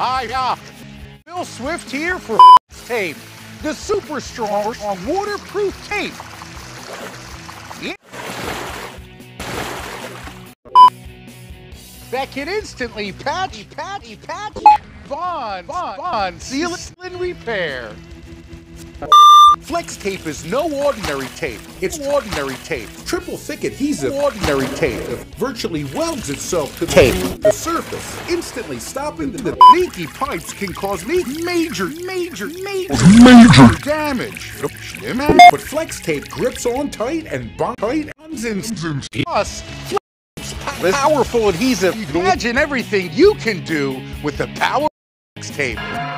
Hi, Phil Swift here for tape, the super strong waterproof tape. Yeah. That can instantly patch, bond, seal, and repair. Flex tape is no ordinary tape. It's ordinary tape. Triple thick adhesive Ordinary tape. virtually welds itself to Tape. the surface, instantly stopping the Leaky pipes can cause major damage. But flex tape grips on tight and bonds in. Plus, powerful adhesive. Imagine everything you can do with the power of Flex tape.